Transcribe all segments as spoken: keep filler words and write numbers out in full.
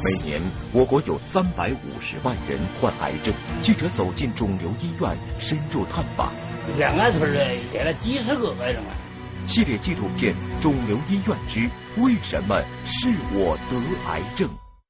每年，我国有三百五十万人患癌症。记者走进肿瘤医院，深入探访。 俺俺村的得了几十个癌症啊！ 系列纪录片《肿瘤医院之为什么是我得癌症》。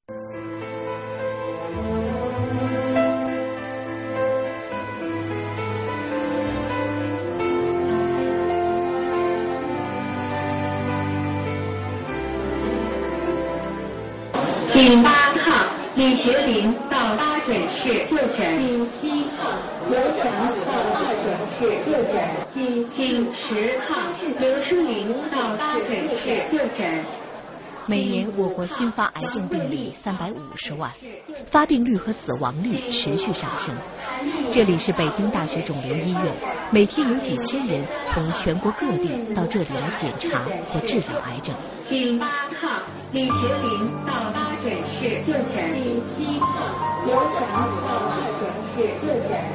请八号李学林到八诊室就诊。请七号刘强到二诊室就诊。请请十号刘淑玲到八诊室就诊。 每年我国新发癌症病例三百五十万，发病率和死亡率持续上升。这里是北京大学肿瘤医院，每天有几千人从全国各地到这里来检查和治疗癌症。 请八号李学林到八诊室就诊。请七号刘强到二诊室就诊。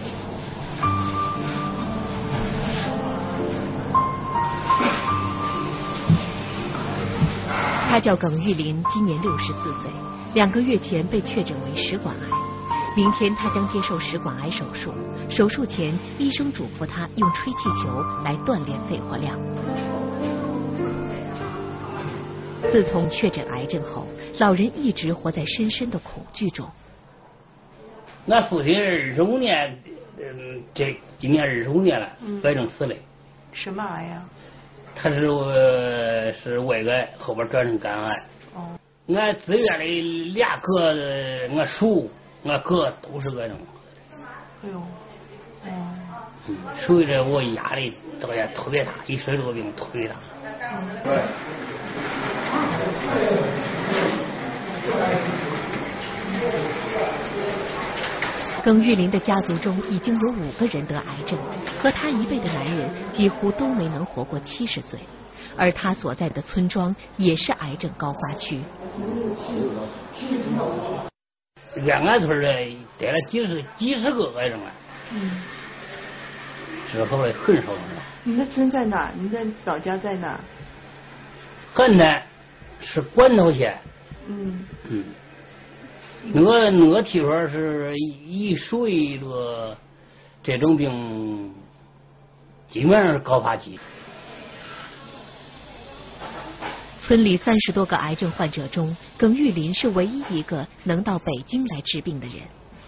他叫耿玉林，今年六十四岁，两个月前被确诊为食管癌。明天他将接受食管癌手术，手术前医生嘱咐他用吹气球来锻炼肺活量。自从确诊癌症后，老人一直活在深深的恐惧中。 俺父亲二十五年，嗯，这今年二十五年了，癌症死了。 什么癌呀？ 他是呃是胃癌，后边转成肝癌。哦。俺自院里俩哥，俺叔、俺哥都是癌症。 哎呦。哦。 嗯，所以这我压力倒也特别大，一生这个病特别大。嗯。对。 耿玉林的家族中已经有五个人得癌症，和他一辈的男人几乎都没能活过七十岁，而他所在的村庄也是癌症高发区。 俺俺村的得了几十几十个癌症啊，嗯，之后的很少人。 你的村在哪？你的老家在哪？ 河南是管头县。嗯嗯。我我听说是一属于这个这种病，基本上是高发期。 村里三十多个癌症患者中，耿玉林是唯一一个能到北京来治病的人。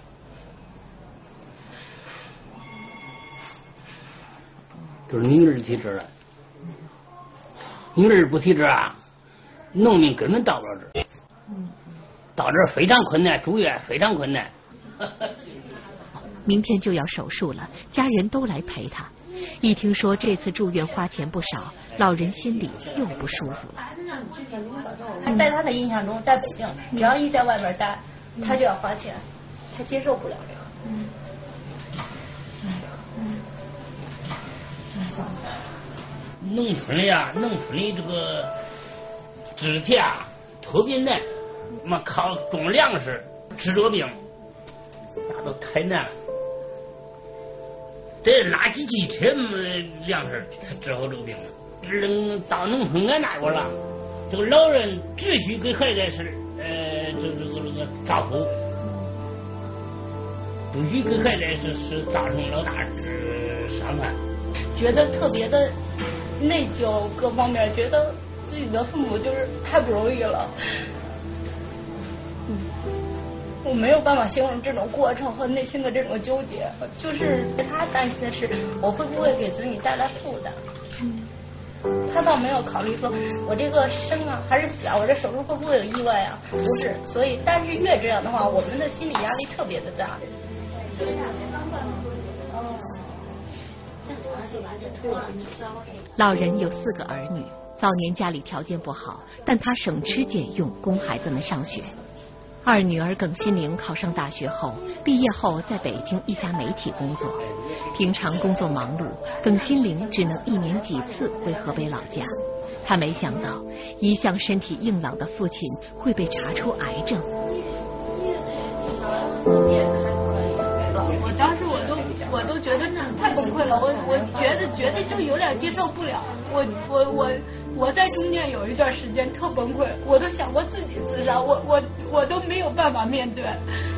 都是女儿体质了，女儿不体质啊，农民根本到不了这儿。到这儿非常困难，住院非常困难。 明天就要手术了，家人都来陪他。一听说这次住院花钱不少，老人心里又不舒服了。 在他的印象中，在北京，只要一在外边待，他就要花钱，他接受不了这个。嗯。 嗯。农村里啊，农村里这个治田啊特别难。嘛，靠种粮食治这病，那都太难了。这拉起汽车粮食才治好这个病了。这到农村俺那个了，这个老人只需给孩子是呃，这这个这个照顾，不许给孩子是是造成老大呃伤害。 觉得特别的内疚，各方面觉得自己的父母就是太不容易了。我没有办法形容这种过程和内心的这种纠结，就是他担心的是我会不会给子女带来负担。嗯，他倒没有考虑说我这个生啊还是死啊，我这手术会不会有意外啊？不是，所以但是越这样的话，我们的心理压力特别的大。 老人有四个儿女，早年家里条件不好，但他省吃俭用供孩子们上学。二女儿耿心玲考上大学后，毕业后在北京一家媒体工作。平常工作忙碌，耿心玲只能一年几次回河北老家。她没想到，一向身体硬朗的父亲会被查出癌症。 我当时我都我都觉得太崩溃了，我我觉得觉得就有点接受不了。我我我我在中间有一段时间特崩溃，我都想过自己自杀，我我我都没有办法面对。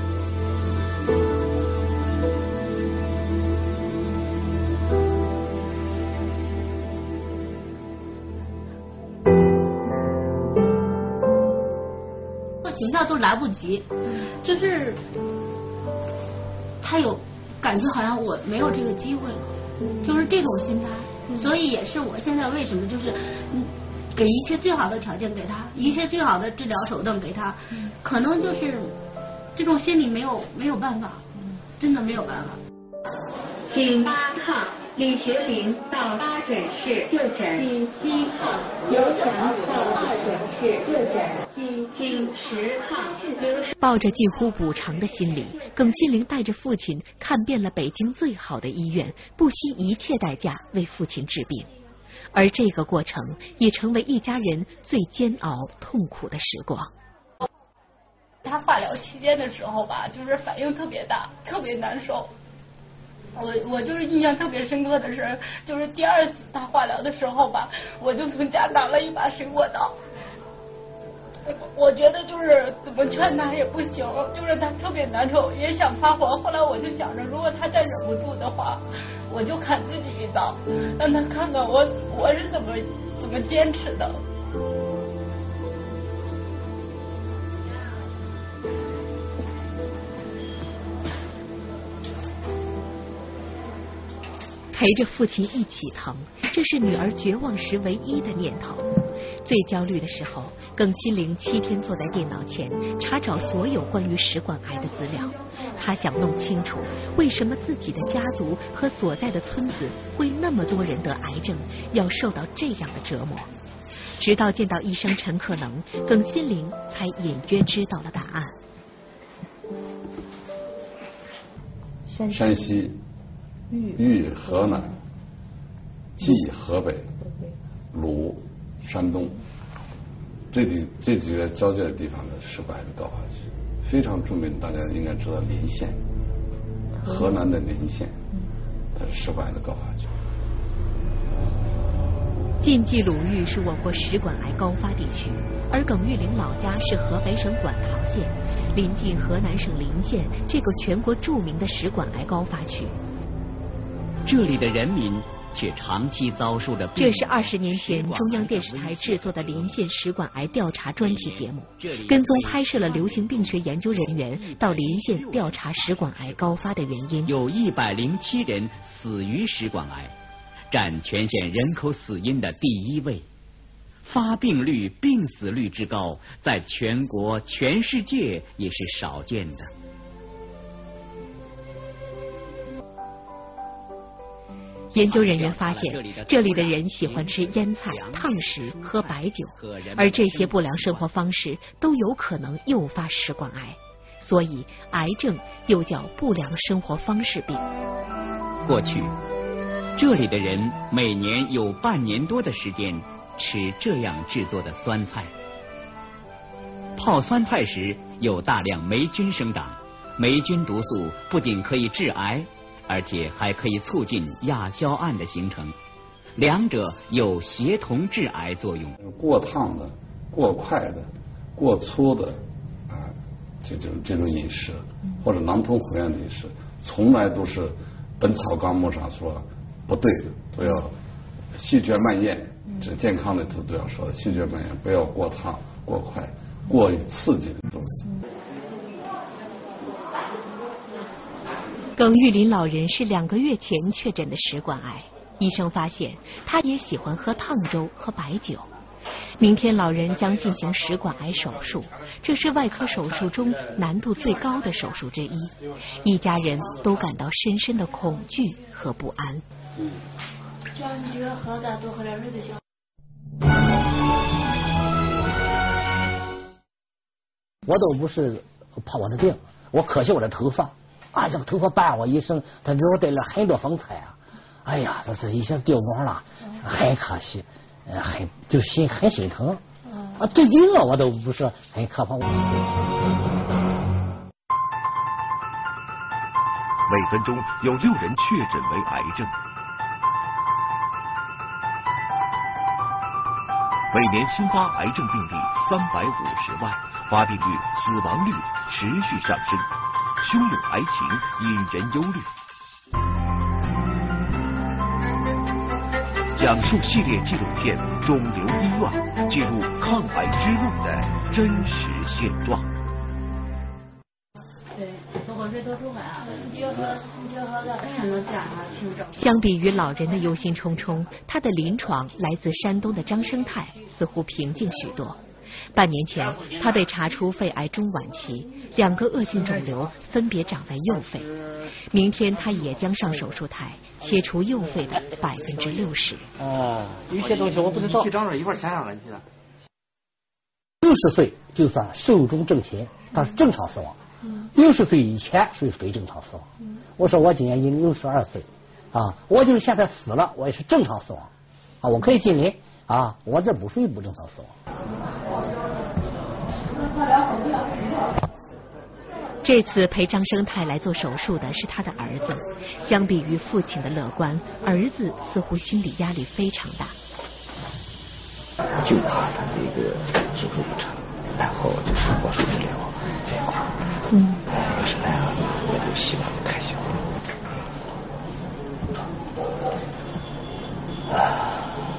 形象都来不及，就是他有感觉好像我没有这个机会了，就是这种心态。所以也是我现在为什么就是嗯给一切最好的条件给他，一切最好的治疗手段给他，可能就是这种心理没有没有办法，真的没有办法。 请八号李学林到八诊室就诊，请七号刘强到二诊室就诊，请十号刘。 抱着近乎补偿的心理，耿心玲带着父亲看遍了北京最好的医院，不惜一切代价为父亲治病，而这个过程也成为一家人最煎熬痛苦的时光。 他化疗期间的时候吧，就是反应特别大，特别难受。我我就是印象特别深刻的是，就是第二次他化疗的时候吧，我就从家拿了一把水果刀。我觉得就是怎么劝他也不行，就是他特别难受，也想发火。后来我就想着，如果他再忍不住的话，我就砍自己一刀，让他看看我我是怎么怎么坚持的。 陪着父亲一起疼，这是女儿绝望时唯一的念头。最焦虑的时候，耿心玲七天坐在电脑前查找所有关于食管癌的资料。她想弄清楚为什么自己的家族和所在的村子会那么多人得癌症，要受到这样的折磨。直到见到医生陈克能，耿心玲才隐约知道了答案。 山西、豫河南、冀河北、鲁山东，这几这几个交界的地方的食管癌的高发区，非常著名，大家应该知道临县，河南的临县，它是食管癌的高发区。 晋冀鲁豫是我国食管癌高发地区，而耿玉玲老家是河北省馆陶县，临近河南省临县这个全国著名的食管癌高发区。 这里的人民却长期遭受着。 这是二十年前中央电视台制作的临县食管癌调查专题节目，跟踪拍摄了流行病学研究人员到临县调查食管癌高发的原因。 有一百零七人死于食管癌，占全县人口死因的第一位。发病率、病死率之高，在全国、全世界也是少见的。 研究人员发现，这里的人喜欢吃腌菜、烫食、喝白酒，而这些不良生活方式都有可能诱发食管癌，所以癌症又叫不良生活方式病。 过去，这里的人每年有半年多的时间吃这样制作的酸菜。泡酸菜时有大量霉菌生长，霉菌毒素不仅可以致癌，而且还可以促进亚硝胺的形成，两者有协同致癌作用。 过烫的、过快的、过粗的啊，这种这种饮食，或者狼吞虎咽的饮食，从来都是《本草纲目》上说不对的，都要细嚼慢咽。这健康里头都要说的，细嚼慢咽，不要过烫、过快、过于刺激的东西。 耿玉林老人是两个月前确诊的食管癌，医生发现他也喜欢喝烫粥和白酒。明天老人将进行食管癌手术，这是外科手术中难度最高的手术之一，一家人都感到深深的恐惧和不安。 嗯，只要你觉得喝的多喝点水就行。 我都不是怕我的病，我可惜我的头发。啊，这个头发绊我一生，他给我带了很多风采啊！哎呀，这是一下掉光了，很可惜，呃，很就心很心疼。啊，对病啊，我都不是很可怕。 每分钟有六人确诊为癌症。 每年新发癌症病例三百五十万，发病率、死亡率持续上升，汹涌癌情引人忧虑。讲述系列纪录片《肿瘤医院》，记录抗癌之路的真实现状。 相比于老人的忧心忡忡，他的临床来自山东的张生泰似乎平静许多。半年前，他被查出肺癌中晚期，两个恶性肿瘤分别长在右肺。明天他也将上手术台，切除右肺的百分之六十。 哦，有些东西我不知道。 去张这一块想想问题了。 六十岁就算寿终正寝，他是正常死亡。六十岁以前属于非正常死亡。我说我今年已经六十二岁，啊，我就是现在死了，我也是正常死亡，啊，我可以进林，啊，我这不属于不正常死亡。 这次陪张生泰来做手术的是他的儿子，相比于父亲的乐观，儿子似乎心理压力非常大。 就他的一个手术流程，然后就是手术治疗这一块，嗯，要是那样，我就希望开销。啊。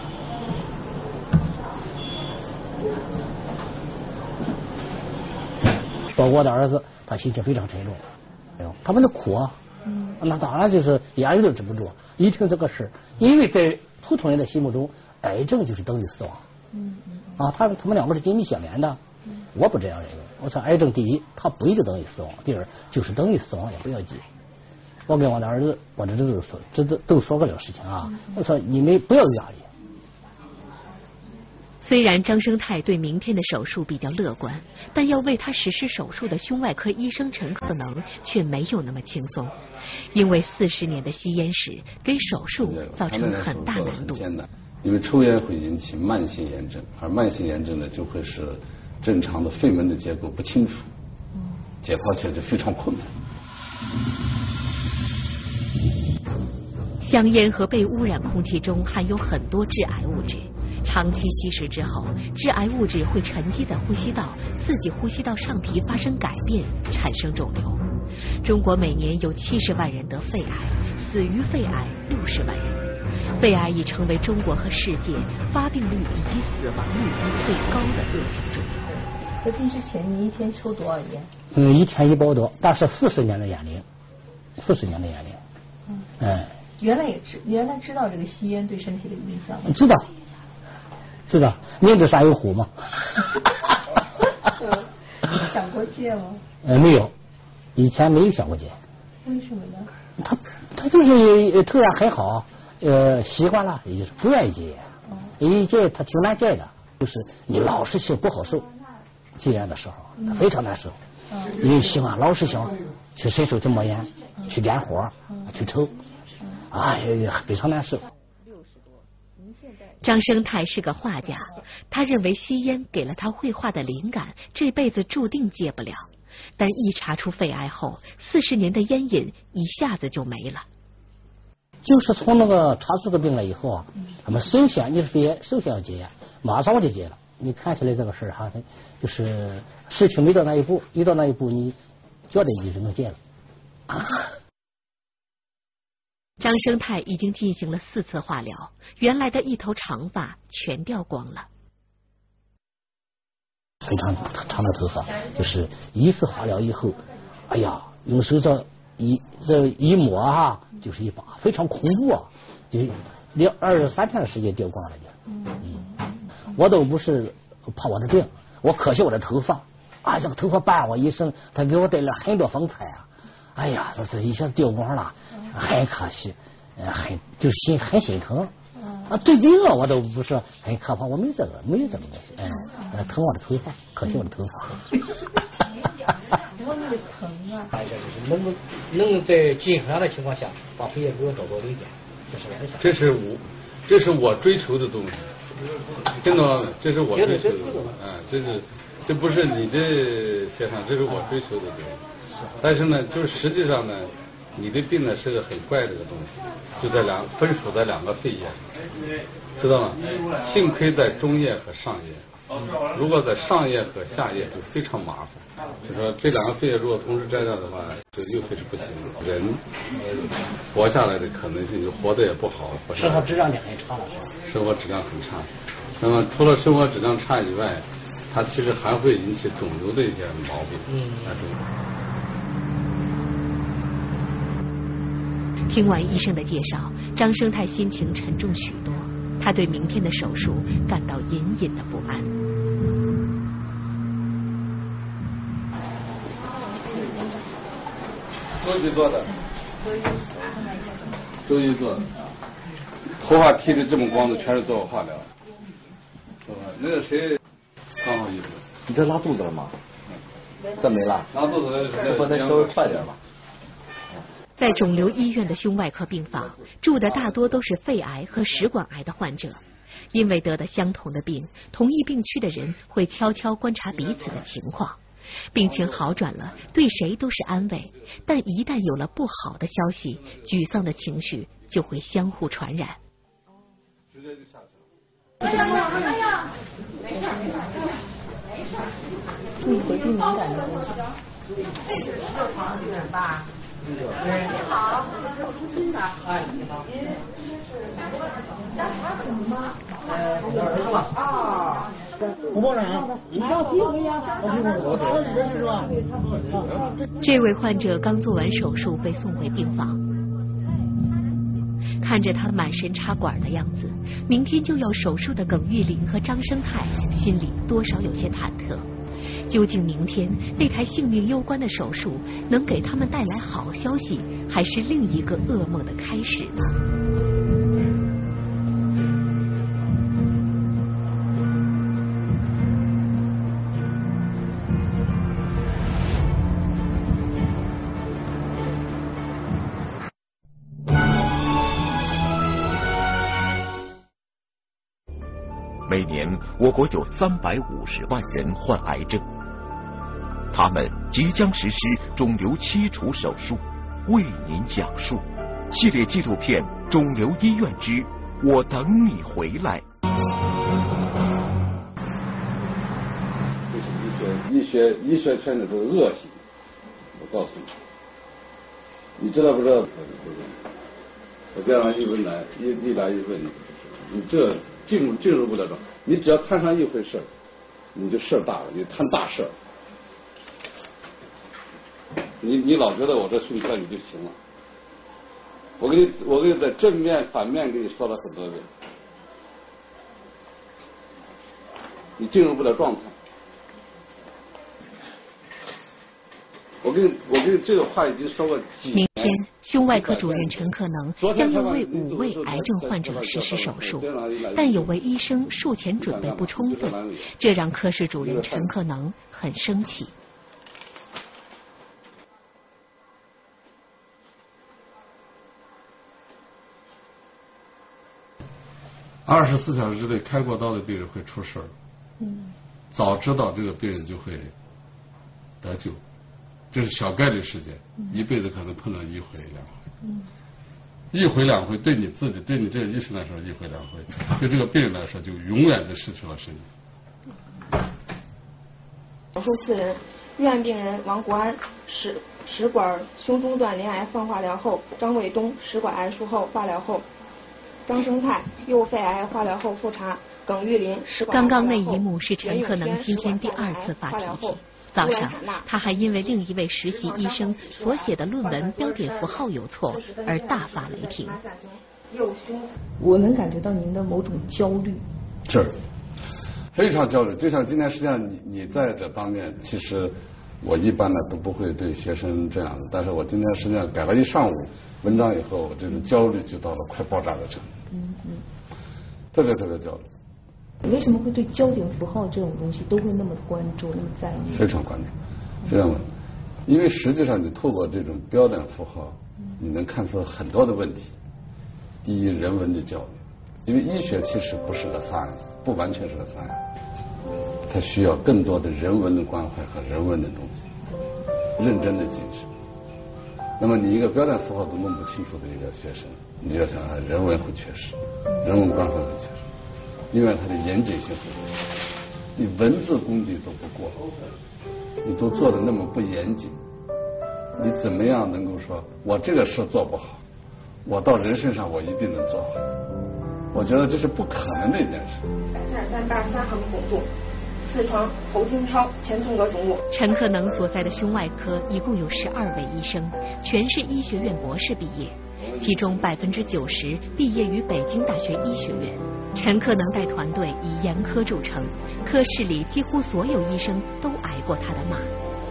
说我的儿子，他心情非常沉重，他们的苦啊，嗯，那当然就是眼泪都止不住。一听这个事，因为在普通人的心目中，癌症就是等于死亡，嗯啊，他他们两个是紧密相连的，我不这样认为。我说癌症第一，它不一定等于死亡；第二，就是等于死亡也不要紧。我跟我的儿子，我这都说，这都都说过这个事情啊。我说你们不要有压力。 虽然张生泰对明天的手术比较乐观，但要为他实施手术的胸外科医生陈可能却没有那么轻松，因为四十年的吸烟史给手术造成很大难度。 因为抽烟会引起慢性炎症，而慢性炎症呢就会使正常的肺门的结构不清楚，解剖起来就非常困难。 香烟和被污染空气中含有很多致癌物质。长期吸食之后，致癌物质会沉积在呼吸道，刺激呼吸道上皮发生改变，产生肿瘤。中国每年有七十万人得肺癌，死于肺癌六十万人。肺癌已成为中国和世界发病率以及死亡率最高的恶性肿瘤。 得病之前，你一天抽多少烟？ 嗯，一天一包多，但是四十年的烟龄，四十年的烟龄。嗯。哎。 原来也知，原来知道这个吸烟对身体的影响吗？ 知道。是的，明知山有虎嘛。 想过戒吗？ 呃，没有，以前没有想过戒。 为什么呢？ 他他就是突然很好，呃，习惯了，也就是不愿意戒烟。一戒他挺难戒的，就是你老是性不好受，戒烟的时候他非常难受，因为习惯老是想去伸手去摸烟，去点火，去抽，哎呀，非常难受。 张生泰是个画家，他认为吸烟给了他绘画的灵感，这辈子注定戒不了。但一查出肺癌后，四十年的烟瘾一下子就没了。 就是从那个查出这个病了以后啊，他们首先你是肺炎，首先要戒烟，马上我就戒了。你看起来这个事儿哈，就是事情没到那一步，一到那一步你觉得你就能戒了。啊张生泰已经进行了四次化疗，原来的一头长发全掉光了。 非常长的头发，就是一次化疗以后，哎呀，用手这一这一摸哈，就是一把，非常恐怖啊！就两二十三天的时间掉光了就。嗯，我都不是怕我的病，我可惜我的头发，啊，这个头发伴我一生，他给我带来很多风采啊。哎呀，这这一下掉光了，很可惜，很就是心很心疼。啊，对病啊，我都不是很可怕，我没这个，没有这个东西。哎，疼我的头发，可惜我的头发。 我那个疼啊！ 哎呀，就是能够能在健康的情况下，把肺炎给我找到理解，这是我的想法。 这是我，这是我追求的东西，听懂吗？这是我追求的，啊，这是这不是你的想法，这是我追求的东西。但是呢，就是实际上呢， 你的病呢是个很怪的一个东西，就在两分属在两个肺叶，知道吗？幸亏在中叶和上叶，如果在上叶和下叶就非常麻烦。就说这两个肺叶如果同时摘掉的话，这右肺是不行的，人活下来的可能性就活得也不好， 生活质量也很差了，是吧？ 生活质量很差。那么除了生活质量差以外，它其实还会引起肿瘤的一些毛病。嗯。 听完医生的介绍，张生泰心情沉重许多，他对明天的手术感到隐隐的不安。 周几做的？周一做的。头发剃的这么光的，全是做我化疗。是吧？那个谁，刚好一个。 你这拉肚子了吗？这没拉。 拉肚子了， 不能稍微快点吧？ 在肿瘤医院的胸外科病房住的大多都是肺癌和食管癌的患者，因为得的相同的病，同一病区的人会悄悄观察彼此的情况。病情好转了，对谁都是安慰，但一旦有了不好的消息，沮丧的情绪就会相互传染。 直接就下去了。哎呀哎呀，没事没事没事。注意回避敏感的东西。这是十六床医院吧？你好，这是中心的。哎，你好。您家孩子什么吗？呃，有儿子吧？啊。 胡部长，你上屁股呀？我躺里边去是吧？ 这位患者刚做完手术，被送回病房。看着他满身插管的样子，明天就要手术的耿玉林和张生泰心里多少有些忐忑。究竟明天那台性命攸关的手术能给他们带来好消息，还是另一个噩梦的开始呢？ 每年我国有三百五十万人患癌症，他们即将实施肿瘤切除手术。为您讲述系列纪录片《肿瘤医院之我等你回来》。 这是医学医学医学圈的这个恶行，我告诉你，你知道不知道？我这样一问来一一来一问，你这进入进入不了这，你只要摊上一回事儿，你就事儿大了，你摊大事儿。你你老觉得我这顺车你就行了，我给你我给你在正面反面给你说了很多遍，你进入不了状态。我跟你我跟你这个话已经说过几年。 明天，胸外科主任陈克能将要为五位癌症患者实施手术，但有位医生术前准备不充分，这让科室主任陈克能很生气。 二十四小时之内开过刀的病人会出事儿，嗯，早知道这个病人就会得救。这是小概率事件，一辈子可能碰到一回两回，嗯，一回两回对你自己对你这个医生来说一回两回，对这个病人来说就永远的失去了生命。 手术四人，医院病人王国安食食管胸中段鳞癌放化疗后，张卫东食管癌术后化疗后，张生泰右肺癌化疗后复查，耿玉林食管癌刚刚那一幕是陈克能今天第二次发脾气。早上，他还因为另一位实习医生所写的论文标点符号有错而大发雷霆。 我能感觉到您的某种焦虑， 是非常焦虑。就像今天，实际上你你在这方面，其实我一般呢都不会对学生这样的，但是我今天实际上改了一上午文章以后，这种焦虑就到了快爆炸的程度，嗯嗯，特别特别焦虑。 你为什么会对焦点符号这种东西都会那么关注、那么在意？ 非常关注，非常关注，因为实际上你透过这种标点符号，你能看出很多的问题。第一，人文的教育，因为医学其实不是个 science， 不完全是个 science， 它需要更多的人文的关怀和人文的东西，认真的精神。 那么你一个标点符号都弄不清楚的一个学生，你就要想他人文会缺失，人文关怀会缺失，另外他的严谨性会缺失。你文字功底都不过，你都做的那么不严谨，你怎么样能够说我这个事做不好，我到人身上我一定能做好？我觉得这是不可能的一件事。 百三十三八十三横汞柱，四床喉经超前纵隔肿瘤。 陈克能所在的胸外科一共有十二位医生，全是医学院博士毕业，其中百分之九十毕业于北京大学医学院。陈克能带团队以严苛著称，科室里几乎所有医生都挨过他的骂。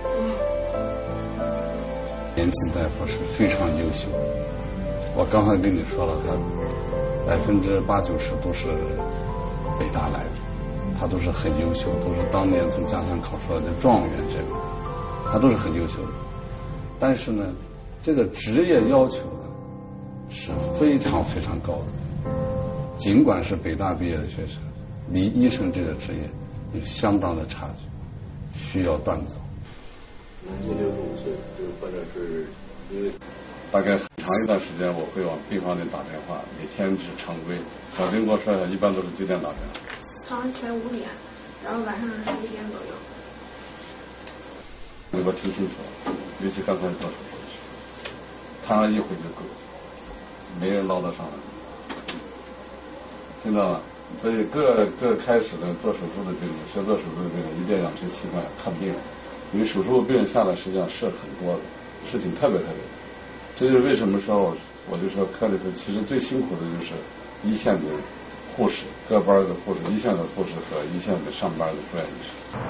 年轻大夫是非常优秀，我刚才跟你说了，他百分之八九十都是北大来的，他都是很优秀，都是当年从家乡考出来的状元这样子，他都是很优秀的。但是呢，这个职业要求呢是非常非常高的。尽管是北大毕业的学生，离医生这个职业有相当的差距，需要锻造。 今年五岁，这个患者是因为大概很长一段时间，我会往病房里打电话，每天是常规。小丁给我说一下，一般都是几点打电话？ 早上起来五点，然后晚上十一点左右。 你给我听清楚了，尤其刚才做手术的时候，他一回就够，没人捞得上来。听到了，所以各各开始的做手术的病人，学做手术的病人一定要养成习惯看病，因为手术病人下来实际上事很多的，事情特别特别多。这就是为什么说我就说科里头其实最辛苦的就是一线的护士，各班的护士，一线的护士和一线的上班的住院医生。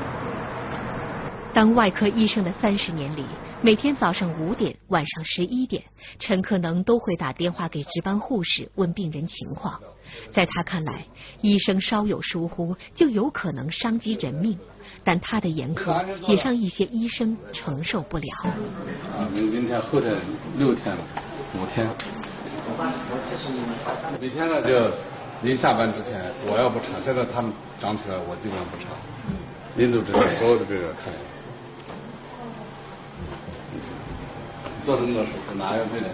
当外科医生的三十年里，每天早上五点、晚上十一点，陈克能都会打电话给值班护士问病人情况。在他看来，医生稍有疏忽就有可能伤及人命，但他的严苛也让一些医生承受不了。 啊，明明天后天六天了，五天，每天呢就临下班之前我要不查，现在他们长起来我基本上不查，临走之前所有的病人看一下。做这么多手术，哪有病人？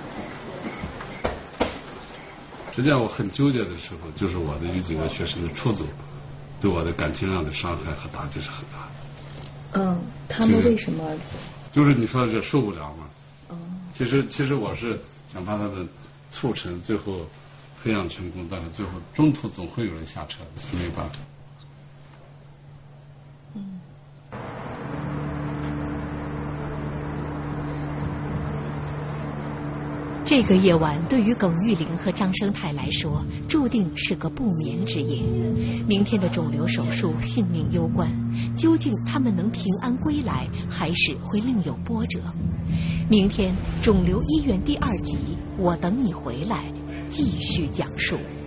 实际上我很纠结的时候，就是我的有几个学生的出走，对我的感情上的伤害和打击是很大的。嗯，他们为什么走？ 就是你说这受不了嘛。嗯。其实其实我是想把他们促成最后培养成功，但是最后中途总会有人下车，没办法。 嗯。这个夜晚对于耿玉玲和张生泰来说，注定是个不眠之夜。明天的肿瘤手术性命攸关，究竟他们能平安归来，还是会另有波折？明天肿瘤医院第二集，我等你回来，继续讲述。